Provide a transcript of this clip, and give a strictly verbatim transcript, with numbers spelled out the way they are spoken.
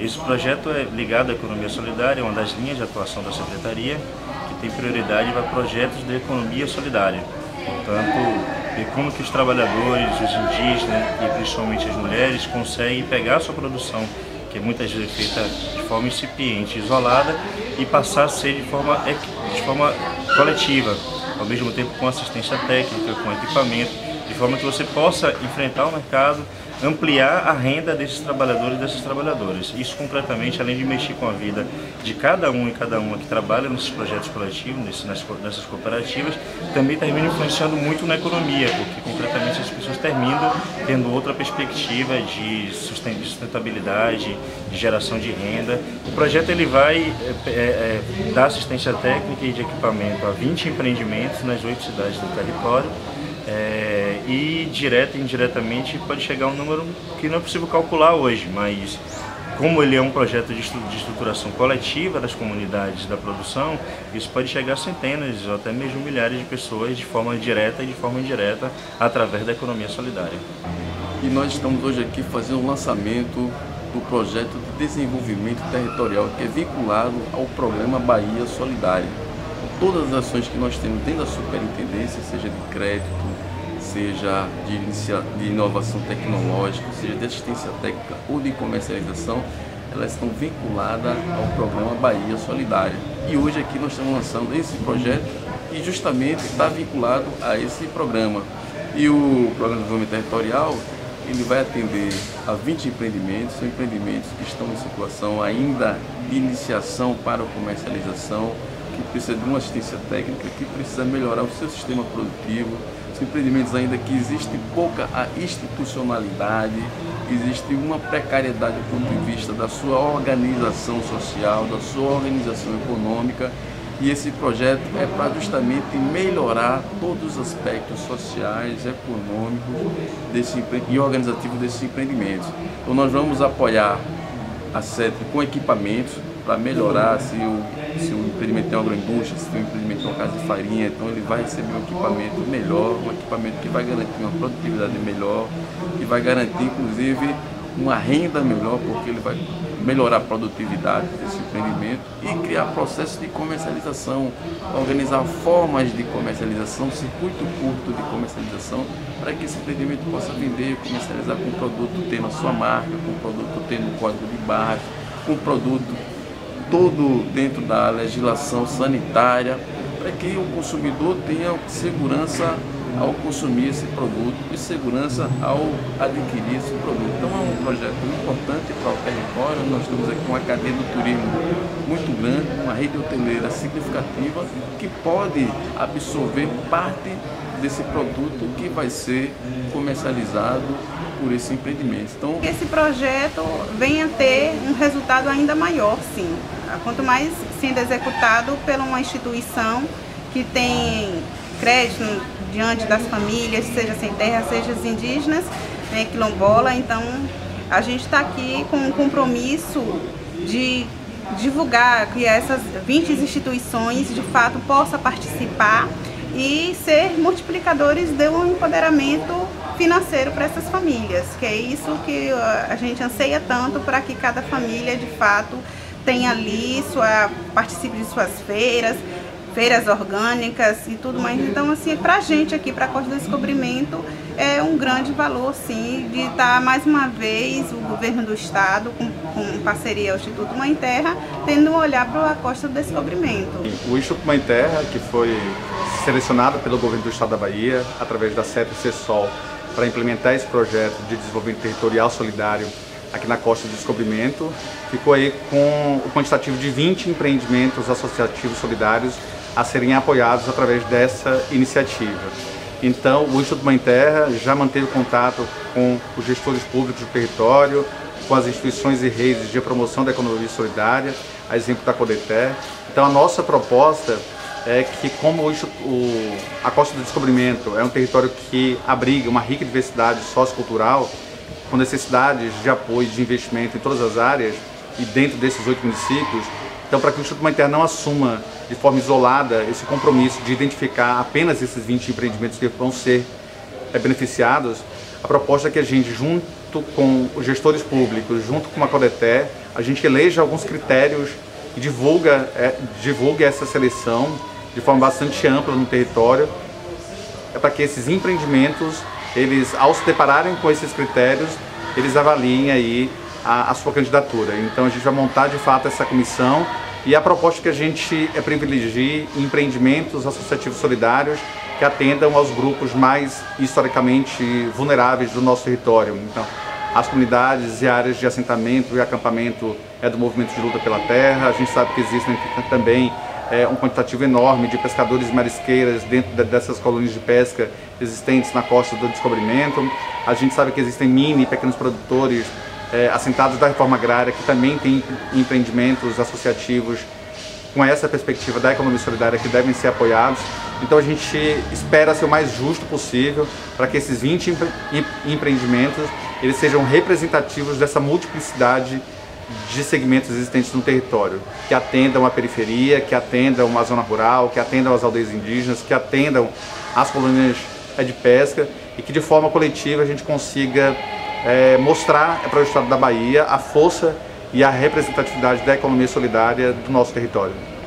Esse projeto é ligado à economia solidária, é uma das linhas de atuação da Secretaria, que tem prioridade para projetos de economia solidária. Portanto, ver como que os trabalhadores, os indígenas e principalmente as mulheres conseguem pegar a sua produção, que é muitas vezes feita de forma incipiente, isolada, e passar a ser de forma, de forma coletiva, ao mesmo tempo com assistência técnica, com equipamento, de forma que você possa enfrentar o mercado, ampliar a renda desses trabalhadores e dessas trabalhadoras. Isso concretamente, além de mexer com a vida de cada um e cada uma que trabalha nesses projetos coletivos, nesses, nessas cooperativas, também termina influenciando muito na economia, porque concretamente as pessoas terminam tendo outra perspectiva de sustentabilidade, de geração de renda. O projeto ele vai é, é, dar assistência técnica e de equipamento a vinte empreendimentos nas oito cidades do território. É, e direta e indiretamente pode chegar a um número que não é possível calcular hoje, mas como ele é um projeto de estruturação coletiva das comunidades da produção, isso pode chegar a centenas ou até mesmo milhares de pessoas de forma direta e de forma indireta através da economia solidária. E nós estamos hoje aqui fazendo o lançamento do projeto de desenvolvimento territorial que é vinculado ao programa Bahia Solidária. Todas as ações que nós temos dentro da superintendência, seja de crédito, seja de, inicia, de inovação tecnológica, seja de assistência técnica ou de comercialização, elas estão vinculadas ao programa Bahia Solidária. E hoje aqui nós estamos lançando esse projeto e justamente está vinculado a esse programa. E o programa de desenvolvimento territorial, ele vai atender a vinte empreendimentos, são empreendimentos que estão em situação ainda de iniciação para a comercialização, que precisa de uma assistência técnica, que precisa melhorar o seu sistema produtivo. São empreendimentos ainda que existe pouca institucionalidade, existe uma precariedade do ponto de vista da sua organização social, da sua organização econômica, e esse projeto é para justamente melhorar todos os aspectos sociais, econômicos desse, e organizativos desses empreendimentos. Então nós vamos apoiar a CETRI com equipamentos, para melhorar, se o, se o empreendimento tem uma agroindústria, se o empreendimento tem uma casa de farinha, então ele vai receber um equipamento melhor, um equipamento que vai garantir uma produtividade melhor, que vai garantir inclusive uma renda melhor, porque ele vai melhorar a produtividade desse empreendimento e criar processos de comercialização, organizar formas de comercialização, circuito curto de comercialização, para que esse empreendimento possa vender, comercializar com o produto tendo a sua marca, com o produto tendo o código de barras, com o produto todo dentro da legislação sanitária, para que o consumidor tenha segurança ao consumir esse produto e segurança ao adquirir esse produto. Então é um projeto importante para o território. Nós temos aqui uma cadeia do turismo muito grande, uma rede hoteleira significativa que pode absorver parte desse produto que vai ser comercializado por esse empreendimento. Então, esse projeto venha ter um resultado ainda maior, sim. Quanto mais sendo executado por uma instituição que tem crédito diante das famílias, seja sem terra, seja os indígenas, né, quilombola. Então, a gente está aqui com um compromisso de divulgar que essas vinte instituições de fato possam participar e ser multiplicadores de um empoderamento financeiro para essas famílias, que é isso que a gente anseia tanto, para que cada família de fato tenha ali, sua, participe de suas feiras, feiras orgânicas e tudo mais. Então, assim, para a gente aqui, para a Costa do Descobrimento, é um grande valor, sim, de estar mais uma vez o governo do estado, com, com parceria ao Instituto Mãe Terra, tendo um olhar para a Costa do Descobrimento. O Instituto Mãe Terra, que foi selecionado pelo governo do estado da Bahia, através da CETRI CESOL, para implementar esse projeto de desenvolvimento territorial solidário aqui na Costa do Descobrimento, ficou aí com o quantitativo de vinte empreendimentos associativos solidários a serem apoiados através dessa iniciativa. Então, o Instituto Mãe Terra já manteve contato com os gestores públicos do território, com as instituições e redes de promoção da economia solidária, a exemplo da CODETER. Então, a nossa proposta é que, como o, o, a Costa do Descobrimento é um território que abriga uma rica diversidade sociocultural, com necessidades de apoio e de investimento em todas as áreas e dentro desses oito municípios, então, para que o Instituto Mãe Terra não assuma de forma isolada esse compromisso de identificar apenas esses vinte empreendimentos que vão ser é, beneficiados, a proposta é que a gente, junto junto com os gestores públicos, junto com a Codeté, a gente eleja alguns critérios e divulga, é, divulga essa seleção de forma bastante ampla no território, é para que esses empreendimentos, eles, ao se depararem com esses critérios, eles avaliem aí a, a sua candidatura. Então a gente vai montar de fato essa comissão e a proposta que a gente é privilegiar empreendimentos associativos solidários que atendam aos grupos mais historicamente vulneráveis do nosso território. Então, as comunidades e áreas de assentamento e acampamento é do movimento de luta pela terra. A gente sabe que existem também é, um quantitativo enorme de pescadores e marisqueiras dentro de, dessas colônias de pesca existentes na costa do Descobrimento. A gente sabe que existem mini e pequenos produtores é, assentados da reforma agrária que também têm empreendimentos associativos com essa perspectiva da economia solidária que devem ser apoiados. Então a gente espera ser o mais justo possível para que esses vinte empre empreendimentos eles sejam representativos dessa multiplicidade de segmentos existentes no território, que atendam a periferia, que atendam a zona rural, que atendam as aldeias indígenas, que atendam as colônias de pesca e que de forma coletiva a gente consiga é, mostrar para o Estado da Bahia a força e a representatividade da economia solidária do nosso território.